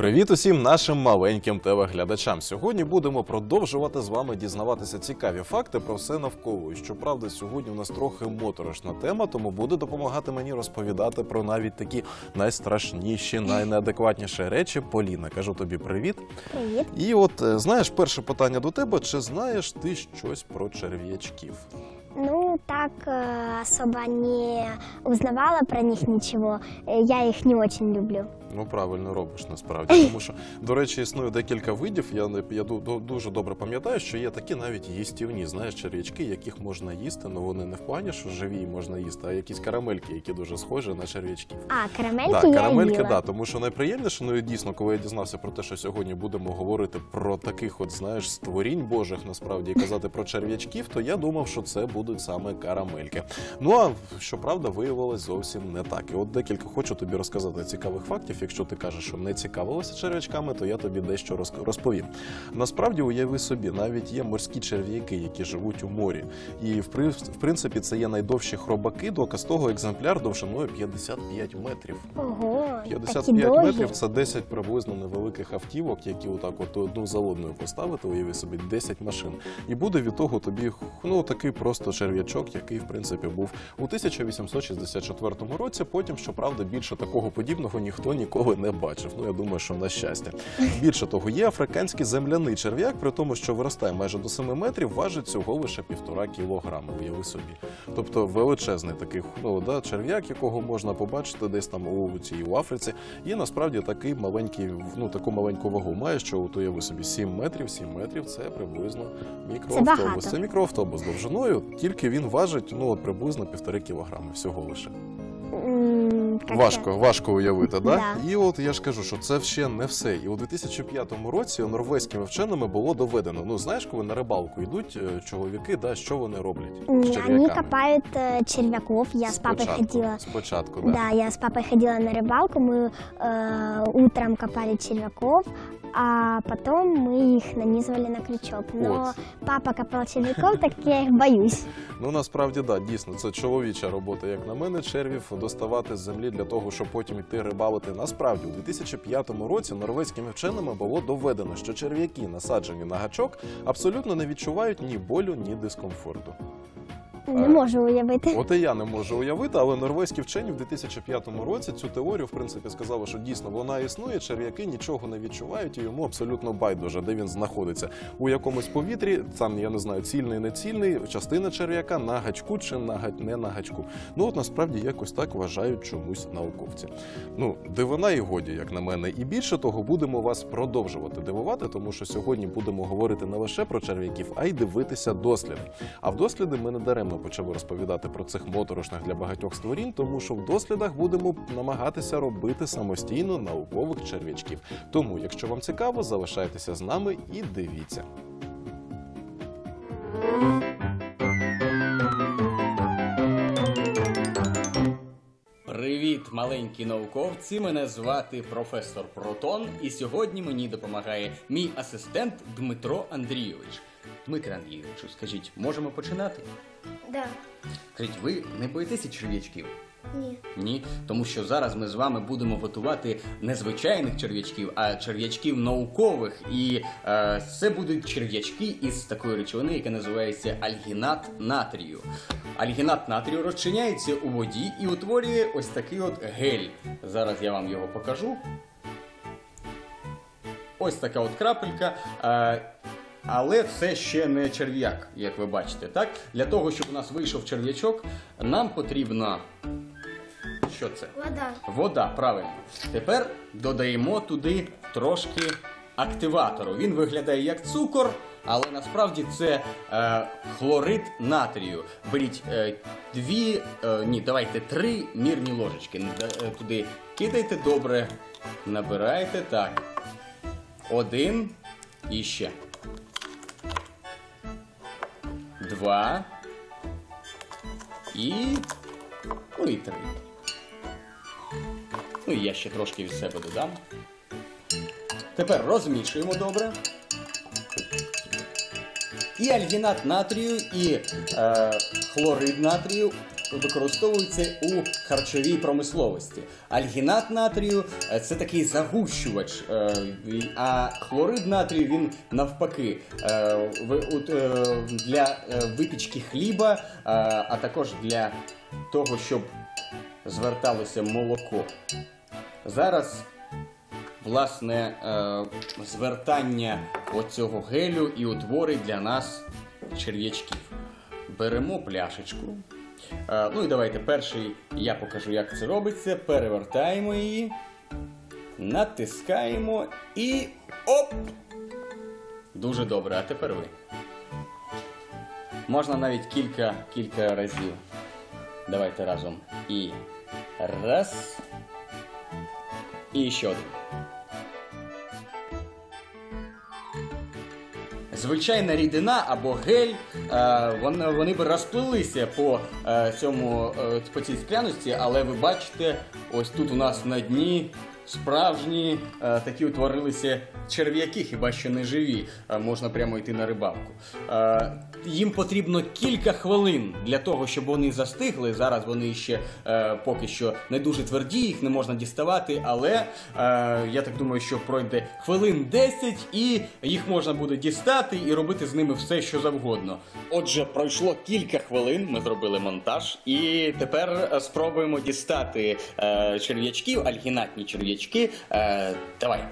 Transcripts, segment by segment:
Привіт усім нашим маленьким телеглядачам. Сьогодні будемо продовжувати з вами дізнаватися цікаві факти про все навколо. І щоправда, сьогодні у нас трохи моторошна тема, тому буде допомагати мені розповідати про навіть такі найстрашніші, найнеадекватніші речі. Поліна, кажу тобі привіт. Привіт. І от, знаєш, перше питання до тебе. Чи знаєш ти щось про черв'ячків? Ну, так особо не узнавала про них ничего. Я их не очень люблю. Ну, правильно робиш, насправді. Тому що, до речі, існує декілька видів. Я дуже добре пам'ятаю, що є такі навіть їстівні, знаєш, черв'ячки, яких можна їсти, але вони не в плані, що живі можна їсти, а якісь карамельки, які дуже схожі на черв'ячків. А, карамельки да, я карамельки, їла. Да, тому що найприємніше, ну і дійсно, коли я дізнався про те, що сьогодні будемо говорити про таких от, знаєш, створінь божих, насправді, і казати про черв'ячків, то я думав, що це будуть саме карамельки. Ну, а, щоправда, виявилось зовсім не так. І от декілька хочу тобі розказати цікавих фактів. Якщо ти кажеш, що не цікавилася черв'ячками, то я тобі дещо розповім. Насправді, уяви собі, навіть є морські черв'яки, які живуть у морі. І, в принципі, це є найдовші хробаки, доказ того екземпляр довжиною 55 метрів. Ого, 55 метрів – це 10 приблизно невеликих автівок, які отак от одну за одною поставити, уяви собі, 10 машин. І буде від того тобі, ну, такий просто черв'ячок, який, в принципі, був у 1864 році. Потім, щоправда, більше такого подібного ніхто ніколи не бачив. Ну, я думаю, що на щастя. Більше того, є африканський земляний черв'як, при тому, що виростає майже до 7 метрів, важить всього лише 1,5 кілограми, уяви собі. Тобто величезний такий, ну, да, черв'як, якого можна побачити десь там у Африці. І насправді такий маленький, ну, таку маленьку вагу має, що, от, уяви собі, 7 метрів – це приблизно мікроавтобус. Це мікроавтобус довжиною, тільки він важить, ну, от, приблизно 1,5 кілограми всього лише. Важко уявити, да? І от я ж кажу, що це ще не все. І у 2005 році норвезькими вченими було доведено. Ну, знаєш, коли на рибалку йдуть чоловіки, да, що вони роблять з черв'яками? Они копают червяков. Я с папой ходила. Спочатку, да. Да, я с папой ходила на рыбалку. Мы утром копали червяков, а потом мы их нанизывали на крючок. Но папа копал червяков, так я их боюсь. Ну, насправді, да, дійсно, це чоловіча робота, як на мене, червів доставати з землі для того, щоб потім йти рибалити. Насправді, у 2005 році норвезькими вченими було доведено, що черв'яки, насаджені на гачок, абсолютно не відчувають ні болю, ні дискомфорту. Не можу уявити. От і я не можу уявити, але норвезькі вчені в 2005 році цю теорію, в принципі, сказали, що дійсно вона існує, черв'яки нічого не відчувають і йому абсолютно байдуже, де він знаходиться. У якомусь повітрі, там, я не знаю, цільний, не цільний, частина черв'яка на гачку чи не на гачку. Ну, от насправді якось так вважають чомусь науковці. Ну, дивина і годі, як на мене. І більше того, будемо вас продовжувати дивувати, тому що сьогодні будемо говорити не лише про черв'яків, а й дивитися досліди. А в досліди ми не даремно почали розповідати про цих моторошних для багатьох створінь, тому що в дослідах будемо намагатися робити самостійно наукових черв'ячків. Тому, якщо вам цікаво, залишайтеся з нами і дивіться. Привіт, маленькі науковці! Мене звати професор Протон, і сьогодні мені допомагає мій асистент Дмитро Андрійович. Дмитре Андрійовичу, скажіть, можемо починати? Да. Скажіть, ви не боїтеся черв'ячків? Ні. Ні, тому що зараз ми з вами будемо готувати не звичайних черв'ячків, а черв'ячків наукових. І це будуть черв'ячки із такої речовини, яка називається альгінат натрію. Альгінат натрію розчиняється у воді і утворює ось такий от гель. Зараз я вам його покажу. Ось така от крапелька. Але це ще не черв'як, як ви бачите, так? Для того, щоб у нас вийшов черв'ячок, нам потрібно... Що це? Вода. Вода, правильно. Тепер додаємо туди трошки активатору. Він виглядає як цукор, але насправді це хлорид натрію. Беріть 3 мірні ложечки. Туди кидайте добре, набирайте, так. 1 і ще. 2 і 3. Ну і я ще трошки від себе додам. Тепер розмішуємо добре. І альгінат натрію, і хлорид натрію використовується у харчовій промисловості. Альгінат натрію це такий загущувач, а хлорид натрію він навпаки для випічки хліба, а також для того, щоб зверталося молоко. Зараз, власне, звертання оцього гелю і утворить для нас черв'ячків. Беремо пляшечку. Ну і давайте перший я покажу, як це робиться. Перевертаємо її, натискаємо і оп! Дуже добре, а тепер ви. Можна навіть кілька разів. Давайте разом. І раз. І ще один. Звичайна рідина або гель, вони б розплилися по цій скляночці, але ви бачите, ось тут у нас на дні справжні такі утворилися черв'яки, хіба що не живі, можна прямо йти на рибалку. Їм потрібно кілька хвилин для того, щоб вони застигли. Зараз вони ще поки що не дуже тверді, їх не можна діставати, але я так думаю, що пройде хвилин 10 і їх можна буде дістати і робити з ними все, що завгодно. Отже, пройшло кілька хвилин, ми зробили монтаж і тепер спробуємо дістати черв'ячків, альгінатні черв'ячки. Давай.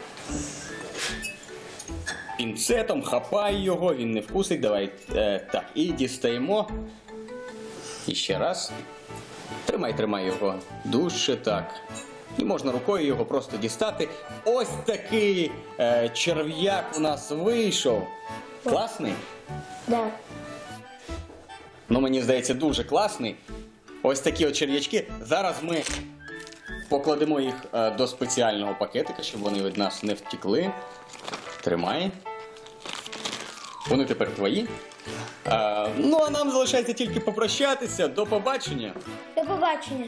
Пінцетом хапай його, він не вкусить. Давай, так, і дістаємо. І ще раз. Тримай його. Дужче, так. І можна рукою його просто дістати. Ось такий черв'як у нас вийшов. Класний? Да. Ну, мені здається, дуже класний. Ось такі от черв'ячки. Зараз ми покладемо їх до спеціального пакетика, щоб вони від нас не втекли. Тримай. Вони тепер твої. Ну, а нам залишається тільки попрощатися. До побачення. До побачення.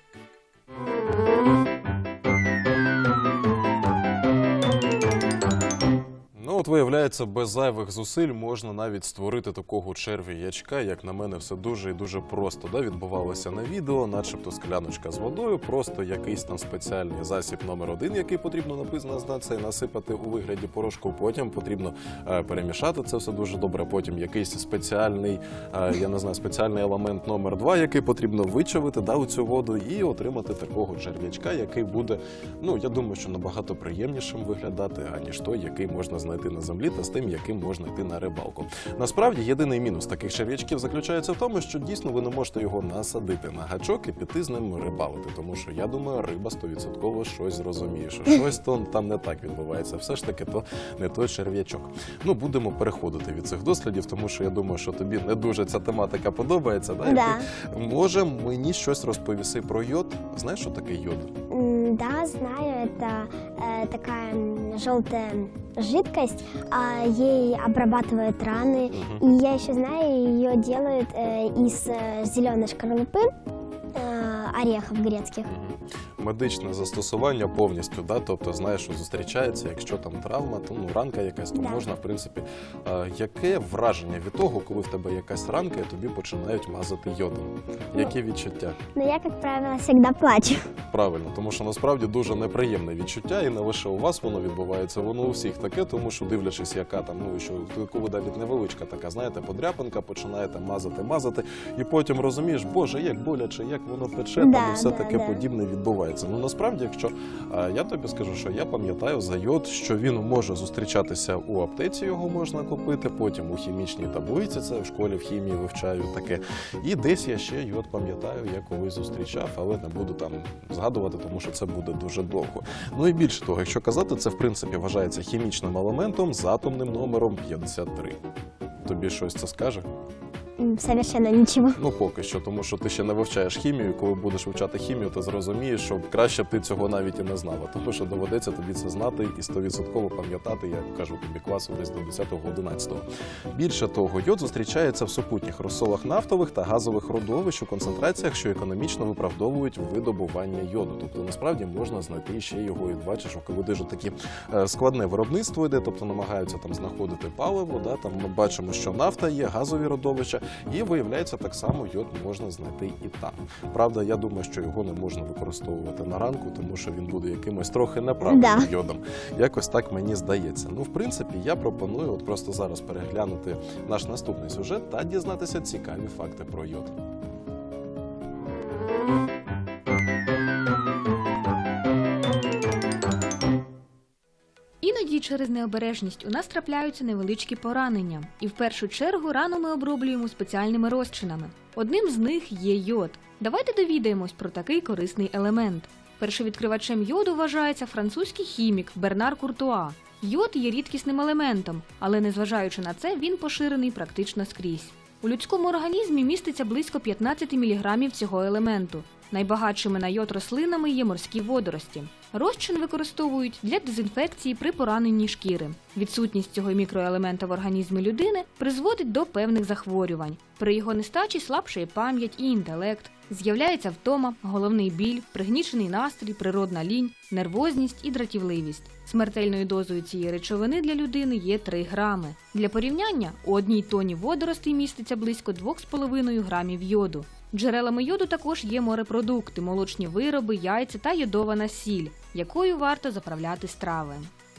Ну, от виявляється, без зайвих зусиль можна навіть створити такого черв'ячка. Як на мене, все дуже і дуже просто. Да? Відбувалося на відео, начебто скляночка з водою, просто якийсь там спеціальний засіб номер 1, який потрібно написано це насипати у вигляді порошку. Потім потрібно перемішати це все дуже добре. Потім якийсь спеціальний, спеціальний елемент номер 2, який потрібно вичавити у цю воду і отримати такого черв'ячка, який буде, ну, я думаю, що набагато приємнішим виглядати, аніж той, який можна знайти на землі та з тим, яким можна йти на рибалку. Насправді, єдиний мінус таких черв'ячків заключається в тому, що дійсно ви не можете його насадити на гачок і піти з ним рибалити. Тому що, я думаю, риба 100% щось зрозуміє, що щось там не так відбувається. Все ж таки, то не той черв'ячок. Ну, будемо переходити від цих дослідів, тому що я думаю, що тобі не дуже ця тематика подобається. Да? Да. Може, мені щось розповіси про йод? Знаєш, що таке йод? Да, знаю, это такая желтая жидкость, ей обрабатывают раны. И я еще знаю, ее делают из зеленой шкарлупы орехов грецких. Медичне застосування повністю, да? Тобто знаєш, що зустрічається, якщо там травма, то ранка якась, то можна, в принципі. Яке враження від того, коли в тебе якась ранка і тобі починають мазати йодом? Які відчуття? Но я, как правило, всегда плачу. Правильно, тому що насправді дуже неприємне відчуття, і не лише у вас воно відбувається, воно у всіх таке, тому що дивлячись, яка там, ну, що коли навіть невеличка така, знаєте, подряпинка, починаєте мазати, і потім розумієш, боже, як боляче, як воно пече, там і все таке подібне відбувається. Ну, насправді, якщо я тобі скажу, що я пам'ятаю за йод, що він може зустрічатися у аптеці, його можна купити, потім у хімічній таблиці, це в школі в хімії вивчаю таке. І десь я ще йод пам'ятаю, я колись зустрічав, але не буду там згадувати, тому що це буде дуже довго. Ну і більше того, якщо казати, це в принципі вважається хімічним елементом з атомним номером 53. Тобі щось це скаже? Совершенно ничего. Ну, поки що, тому що ти ще не вивчаєш хімію. Коли будеш вивчати хімію, ти зрозумієш, що краще б ти цього навіть і не знала. Тому що доведеться тобі це знати і 100% пам'ятати, я кажу тобі, класу десь до 10-11. Більше того, йод зустрічається в супутніх розсолах нафтових та газових родовищ у концентраціях, що економічно виправдовують видобування йоду. Тобто, насправді, можна знайти ще його, і бачиш, коли дуже такі складне виробництво йде, тобто намагаються там знаходити паливо, да, там ми бачимо, що нафта є, газові родовища, І виявляється, так само йод можна знайти і там. Правда, я думаю, що його не можна використовувати на ранку, тому що він буде якимось трохи неправильним йодом. Якось так мені здається. Ну, в принципі, я пропоную от просто зараз переглянути наш наступний сюжет та дізнатися цікаві факти про йод. Іноді через необережність у нас трапляються невеличкі поранення. І в першу чергу рану ми оброблюємо спеціальними розчинами. Одним з них є йод. Давайте довідаємось про такий корисний елемент. Першовідкривачем йоду вважається французький хімік Бернар Куртуа. Йод є рідкісним елементом, але незважаючи на це, він поширений практично скрізь. У людському організмі міститься близько 15 мг цього елементу. Найбагатшими на йод рослинами є морські водорості. Розчин використовують для дезінфекції при пораненні шкіри. Відсутність цього мікроелемента в організмі людини призводить до певних захворювань. При його нестачі слабшає пам'ять і інтелект, з'являється втома, головний біль, пригнічений настрій, природна лінь, нервозність і дратівливість. Смертельною дозою цієї речовини для людини є 3 грами. Для порівняння, у 1 тонні водоростей міститься близько 2,5 грамів йоду. Джерелами йоду також є морепродукти, молочні вироби, яйця та йодована сіль, якою варто заправляти страви.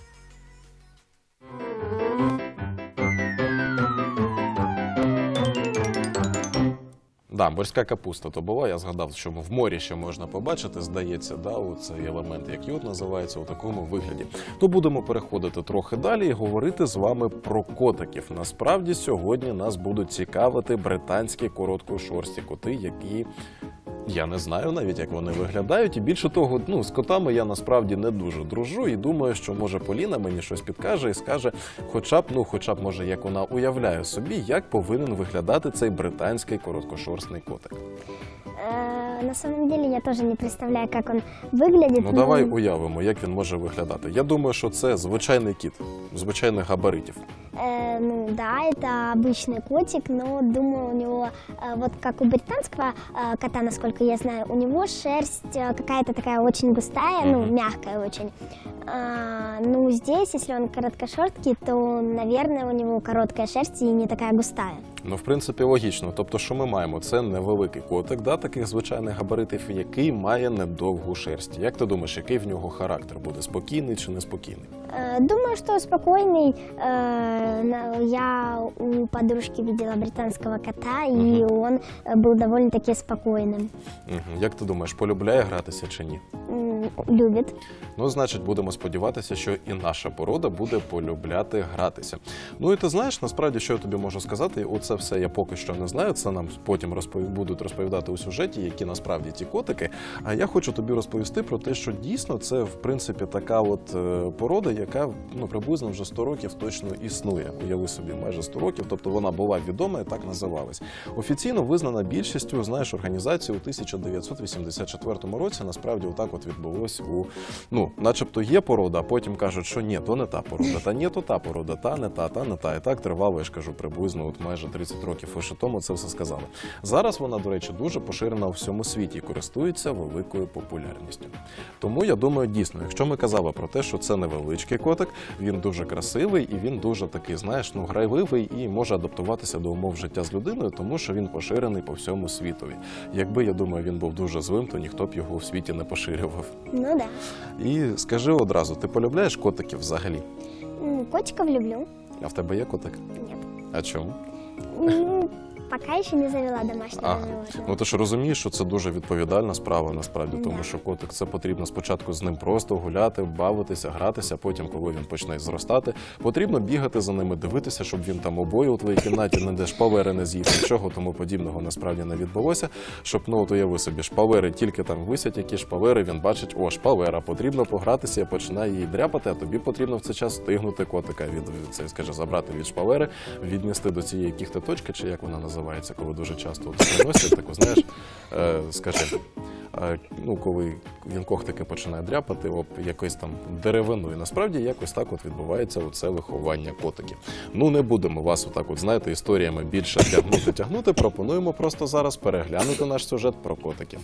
Да, морська капуста то була, я згадав, що в морі ще можна побачити, здається, да, оцей елемент, як йод називається, у такому вигляді. То будемо переходити трохи далі і говорити з вами про котиків. Насправді, сьогодні нас будуть цікавити британські короткошорсті коти, які... Я не знаю навіть, як вони виглядають, і більше того, з котами я насправді не дуже дружу, і думаю, що, може, Поліна мені щось підкаже і скаже, хоча б, може, як вона уявляє собі, як повинен виглядати цей британський короткошорстний котик. На самом деле я тоже не представляю, как он выглядит. Ну, давай уявимо, як він може виглядати. Я думаю, що це звичайний кіт, звичайних габаритів. Ну да, это обычный котик, но думаю, у него, вот как у британского кота, насколько я знаю, у него шерсть какая-то такая очень густая, мягкая очень. Ну, здесь, если он короткошерсткий, то, наверное, у него короткая шерсть и не такая густая. Ну, в принципі, логічно. Тобто, що ми маємо? Це невеликий котик, да, таких звичайних габаритів, який має недовгу шерсть. Як ти думаєш, який в нього характер буде? Спокійний чи неспокійний? Думаю, что спокойный. Я у подружки видела британского кота, и он был довольно-таки спокойным. Як ти думаєш, полюбляє гратися чи ні? Любит. Ну, значить, будемо сподіватися, що і наша порода буде полюбляти гратися. Ну, і ти знаєш, насправді, що я тобі можу сказати, оце все я поки що не знаю, це нам потім будуть розповідати у сюжеті, які насправді ті котики. А я хочу тобі розповісти про те, що дійсно це, в принципі, така от порода, яка, приблизно вже 100 років точно існує. Уяви собі, майже 100 років, тобто вона була відома і так називалась. Офіційно визнана більшістю, організації у 1984 році, насправді, отак от відбулось начебто є порода, а потім кажуть, що ні, то не та порода, та ні, то та порода, та не та. І так тривало, я ж кажу, приблизно майже 30 років лише тому це все сказали. Зараз вона, до речі, дуже поширена у всьому світі і користується великою популярністю. Тому, я думаю, дійсно, якщо ми казали про те, що це невеличкий котик, він дуже красивий і він дуже такий, грайливий і може адаптуватися до умов життя з людиною, тому що він поширений по всьому світові. Якби, я думаю, він був дуже злим, то ніхто б його у світі не поширював. Ну да. І скажи одразу, ти полюбляєш котиків взагалі? Котиков люблю. А в тебе є котик? Нет. А чому? Пока ще не завела домашнього животного. Ну ти ж розумієш, що це дуже відповідальна справа насправді, тому що котик, це потрібно спочатку з ним просто гуляти, бавитися, гратися, потім, коли він почне зростати, потрібно бігати за ними, дивитися, щоб він там обої у твоїй кімнаті не шпалери не з'їв, нічого тому подібного насправді не відбулося, щоб, уяви собі, шпалери, тільки там висять якісь шпалери, він бачить, шпалера, потрібно погратися, і починає її дряпати, а тобі потрібно в цей час стигнути котика забрати від шпалери, віднести до цієї кіхти точки, чи як вона називається, коли дуже часто приносять, таку, знаєш, коли він когтики починає дряпати об якусь там деревину. І насправді якось так от відбувається оце виховання котиків. Не будемо вас історіями більше тягнути, пропонуємо просто зараз переглянути наш сюжет про котиків.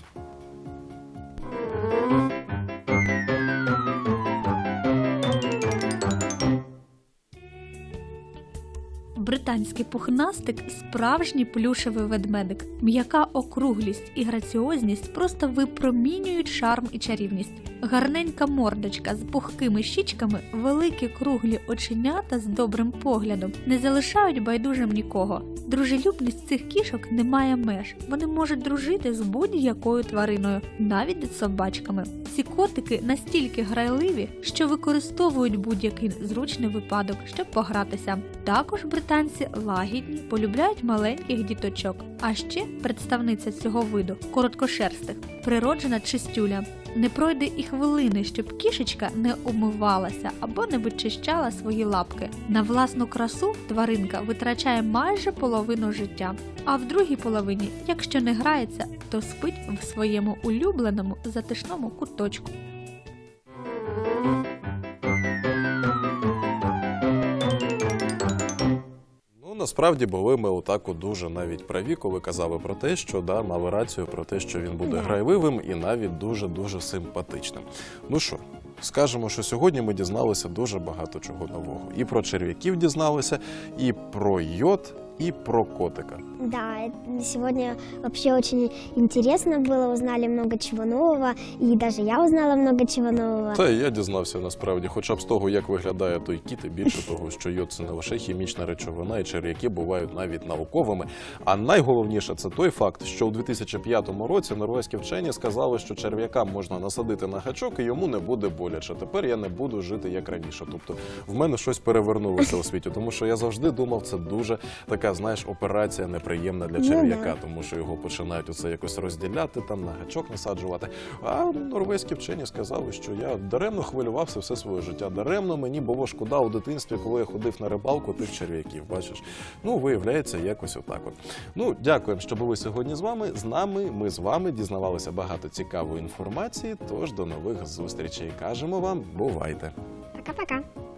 британський пухнастик – справжній плюшевий ведмедик. М'яка округлість і граціозність просто випромінюють шарм і чарівність. Гарненька мордочка з пухкими щічками, великі круглі оченята з добрим поглядом не залишають байдужим нікого. Дружелюбність цих кішок не має меж. Вони можуть дружити з будь-якою твариною, навіть з собачками. Ці котики настільки грайливі, що використовують будь-який зручний випадок, щоб погратися. Також британці лагідні, полюбляють маленьких діточок. А ще представниця цього виду – короткошерстих, природжена чистюля. Не пройде і хвилини, щоб кішечка не умивалася або не вичищала свої лапки. На власну красу тваринка витрачає майже половину життя. А в другій половині, якщо не грається, то спить в своєму улюбленому затишному куточку. Насправді були ми отак дуже навіть праві, коли казали про те, що мали рацію про те, що він буде грайливим і навіть дуже-дуже симпатичним. Ну що, скажемо, що сьогодні ми дізналися дуже багато чого нового. І про черв'яків дізналися, і про йод, и про котика. Да, сегодня вообще очень интересно было, узнали много чего нового, и даже я узнала много чего нового. Та я дізнався насправді, хоча б з того, як виглядає той кіт, і більше того, що йод – це не лише хімічна речовина, і черв'яки бувають навіть науковими. А найголовніше – це той факт, що у 2005 році норвезькі вчені сказали, що черв'якам можна насадити на гачок, і йому не буде боляче. Тепер я не буду жити як раніше. Тобто в мене щось перевернулося у світі, тому що я завжди думав, це дуже така, знаєш, операція неприємна для черв'яка, тому що його починають оце якось розділяти, там на гачок насаджувати. А норвезькі вчені сказали, що я даремно хвилювався все своє життя. Даремно мені було шкода у дитинстві, коли я ходив на рибалку тих черв'яків, бачиш. Ну, виявляється, якось отак от. Ну, дякуємо, що були сьогодні з вами. З нами, ми з вами дізнавалися багато цікавої інформації, тож до нових зустрічей. Кажемо вам, бувайте. Пока-пока.